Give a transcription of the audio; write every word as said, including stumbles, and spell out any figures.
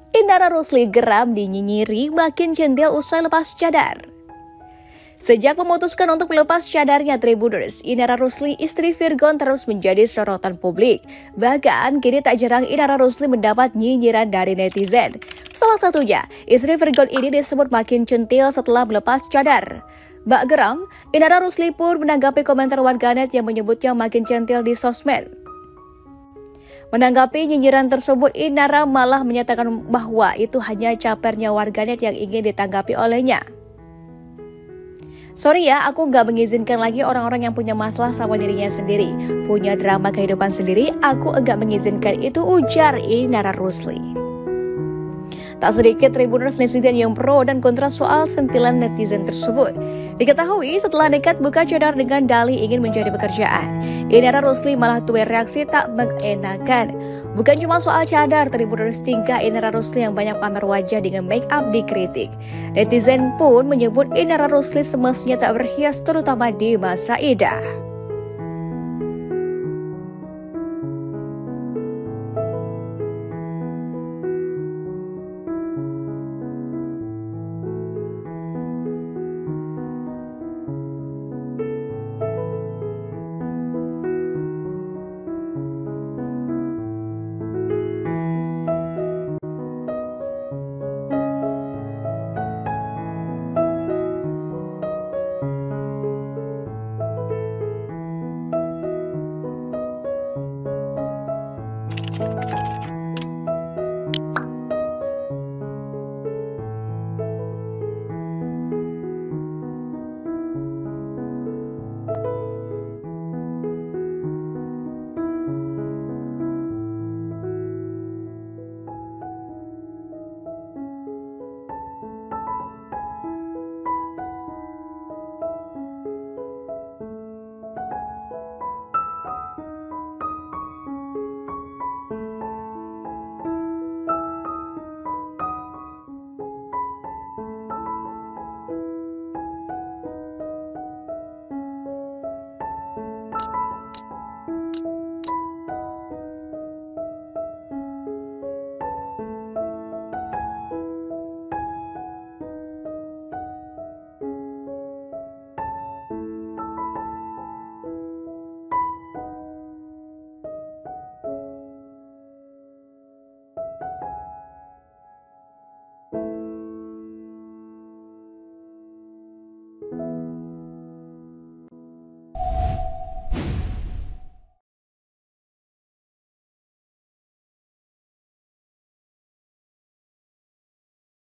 Inara Rusli geram dinyinyiri makin centil usai lepas cadar. Sejak memutuskan untuk melepas cadarnya Tribuners, Inara Rusli istri Virgon terus menjadi sorotan publik. Bahkan kini tak jarang Inara Rusli mendapat nyinyiran dari netizen. Salah satunya, istri Virgon ini disebut makin centil setelah melepas cadar. Bak geram, Inara Rusli pun menanggapi komentar warganet yang menyebutnya makin centil di sosmed. Menanggapi nyinyiran tersebut, Inara malah menyatakan bahwa itu hanya capernya warganet yang ingin ditanggapi olehnya. Sorry ya, aku gak mengizinkan lagi orang-orang yang punya masalah sama dirinya sendiri, punya drama kehidupan sendiri, aku enggak mengizinkan itu, ujar Inara Rusli. Tak sedikit Tribuners netizen yang pro dan kontra soal sentilan netizen tersebut. Diketahui setelah nekat buka cadar dengan dalih ingin mencari pekerjaan, Inara Rusli malah tuai reaksi tak mengenakan. Bukan cuma soal cadar, Tribuners, tingkah Inara Rusli yang banyak pamer wajah dengan make up dikritik. Netizen pun menyebut Inara Rusli semestinya tak berhias terutama di masa idah.